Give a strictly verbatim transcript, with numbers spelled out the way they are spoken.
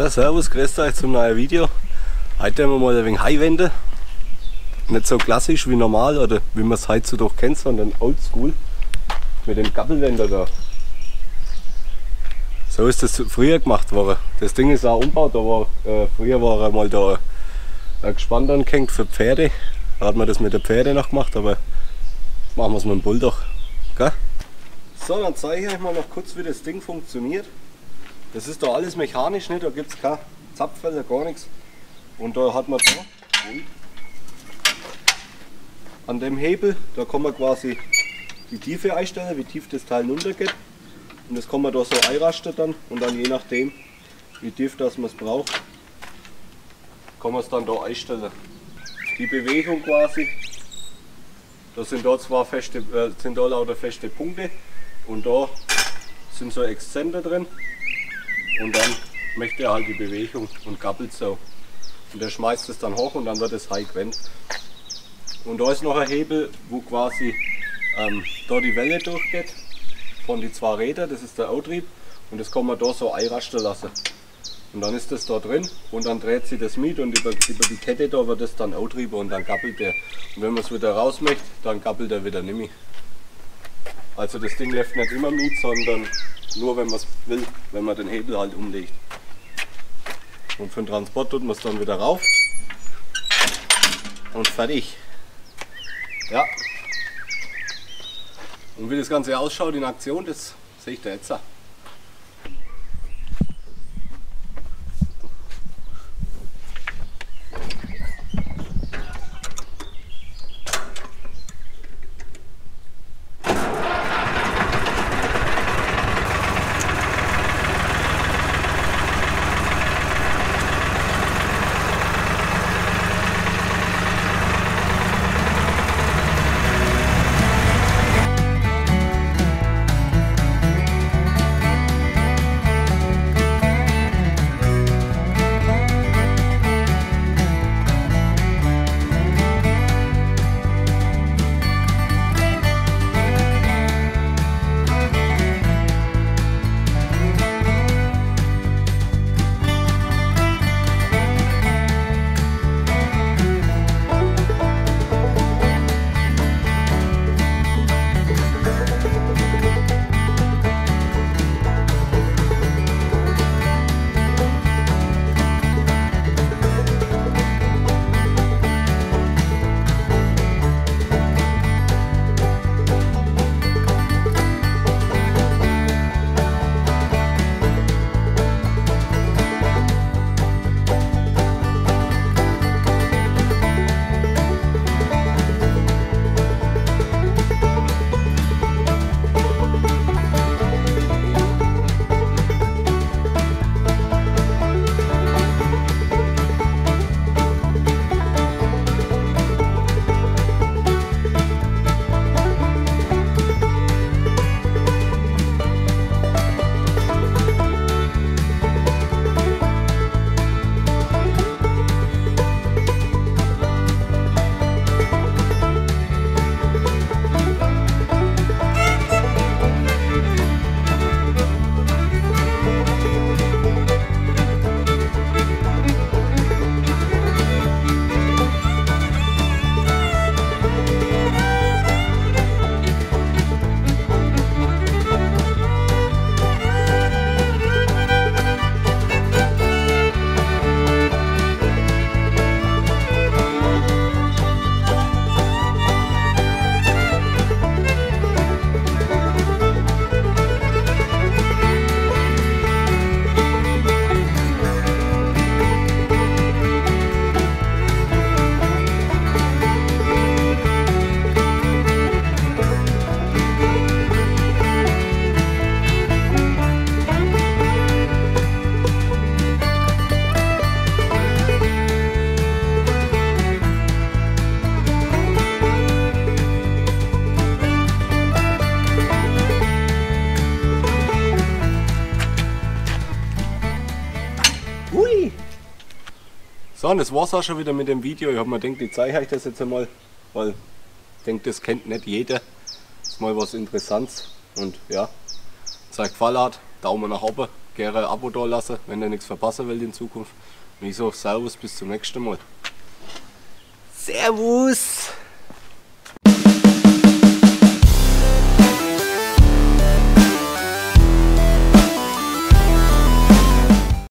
Ja, servus, grüßt euch zum neuen Video. Heute haben wir mal ein wenig Highwände. Nicht so klassisch wie normal oder wie man es heutzutage kennt, sondern oldschool mit dem Gabelwender da. So ist das früher gemacht worden. Das Ding ist auch umgebaut, da war, äh, früher war einmal da ein Gespann angehängt für Pferde. Da hat man das mit den Pferden noch gemacht, aber jetzt machen wir es mit dem Bulldog. Gell? So, dann zeige ich euch mal noch kurz, wie das Ding funktioniert. Das ist da alles mechanisch, nicht? Da gibt es keine Zapffelder, gar nichts. Und da hat man da an dem Hebel, da kann man quasi die Tiefe einstellen, wie tief das Teil runter geht. Und das kann man da so einrasten dann und dann je nachdem, wie tief das man es braucht, kann man es dann da einstellen. Die Bewegung quasi, da sind da zwar feste, äh, sind da lauter feste Punkte und da sind so Exzenter drin. Und dann möchte er halt die Bewegung und gabbelt so. Und er schmeißt es dann hoch und dann wird es high gewendet. Und da ist noch ein Hebel, wo quasi ähm, da die Welle durchgeht von die zwei Rädern, das ist der Antrieb. Und das kann man da so einrasten lassen. Und dann ist das da drin und dann dreht sich das mit und über, über die Kette da wird das dann angetrieben und dann gabbelt der. Und wenn man es wieder raus möchte, dann gabbelt er wieder nicht mehr. Also das Ding läuft nicht immer mit, sondern nur wenn man es will, wenn man den Hebel halt umlegt. Und für den Transport tut man es dann wieder rauf und fertig. Ja. Und wie das Ganze ausschaut in Aktion, das sehe ich da jetzt. So, und das war es auch schon wieder mit dem Video. Ich habe mir gedacht, ich zeige euch das jetzt einmal, weil ich denke, das kennt nicht jeder. Das ist mal was Interessantes. Und ja, wenn es euch gefallen hat, Daumen nach oben, gerne ein Abo da lassen, wenn ihr nichts verpassen wollt in Zukunft. Und ich sage Servus, bis zum nächsten Mal. Servus!